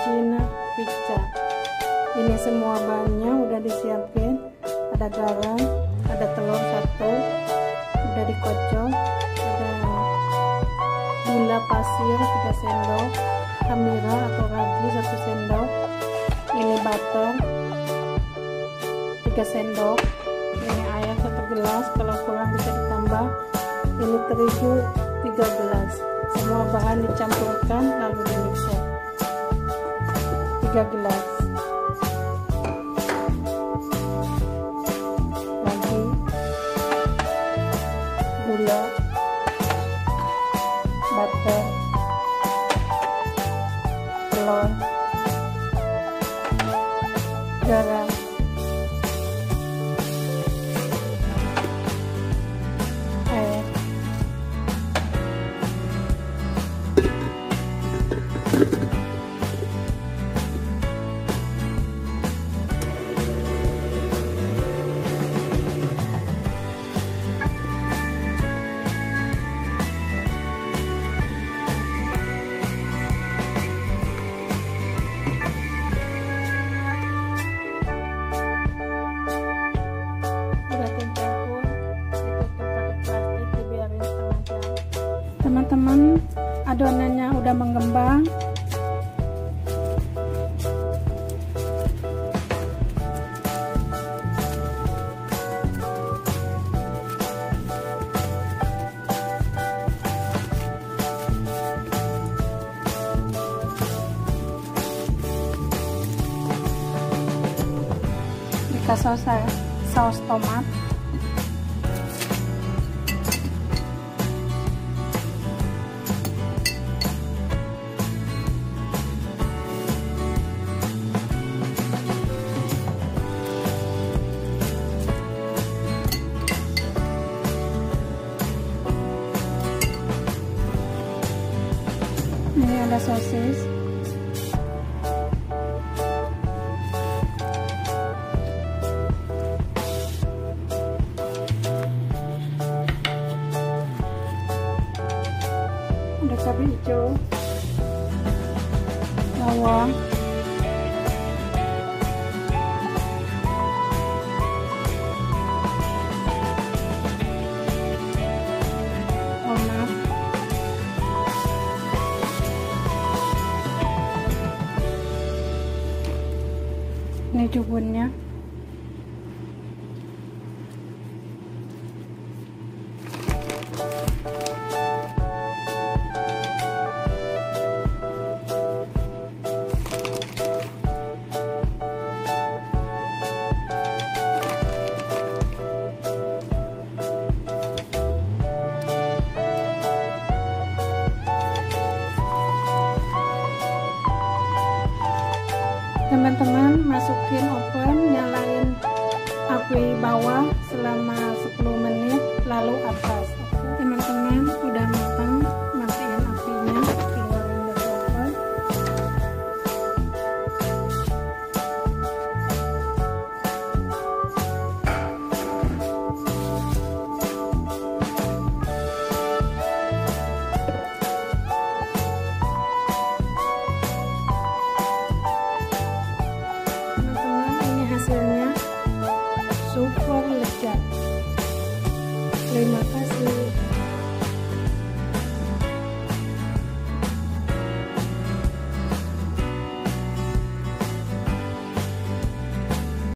Regina Pizza. Ini semua bahannya udah disiapin, ada garam, ada telur 1 udah dikocok, ada gula pasir 3 sendok, khamira atau ragi 1 sendok, ini butter 3 sendok, ini air 1 gelas, kalau kurang bisa ditambah, ini terigu 3 gelas. Semua bahan dicampurkan lalu dimixer 3 gelas. Lagi gula, butter, telur, garam, air. Teman-teman, adonannya udah mengembang. Dikasih saus tomat. Ini ada sosis, ada cabai hijau, bawang, tomat, ini jubunnya. Teman-teman, masukin oven, nyalain api bawah selama 10 menit, lalu atas. Teman-teman, udah matang, matiin apinya, keluarin dari oven. Hasilnya super lezat. Terima kasih.